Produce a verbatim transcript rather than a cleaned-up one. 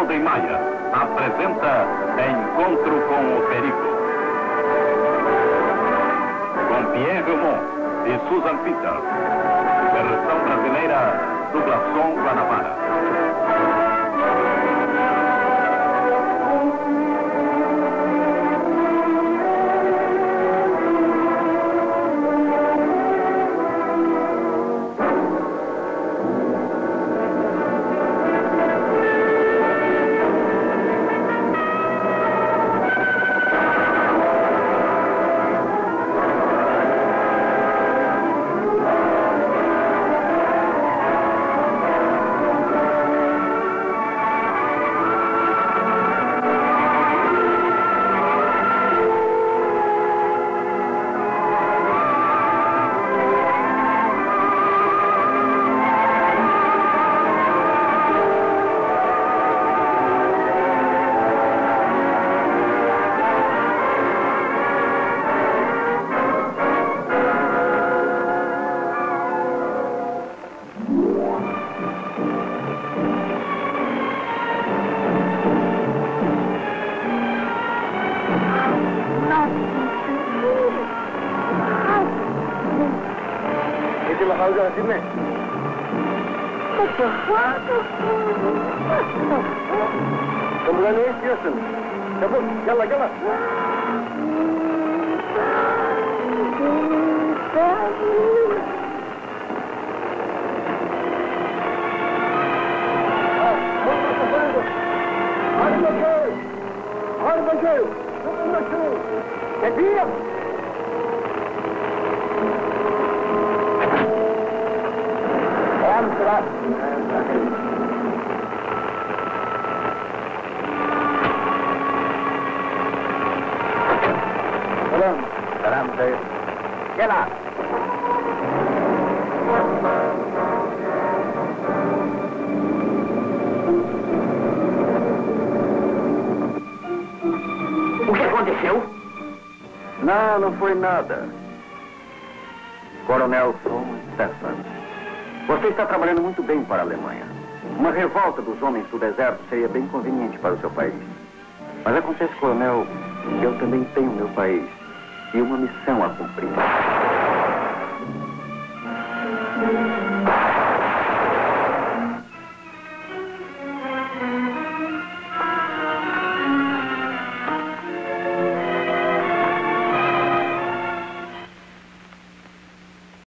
Golden Maia apresenta Encontro com o Perigo. Com Pierre Raymond e Susan Peter. Versão brasileira, dublação Guanabara. يلا يلا سلام سيد يلا O que aconteceu? Não, não foi nada. Coronel von Stefan, você está trabalhando muito bem para a Alemanha. Uma revolta dos homens do deserto seria bem conveniente para o seu país. Mas acontece, coronel, que eu também tenho meu país e uma missão a cumprir.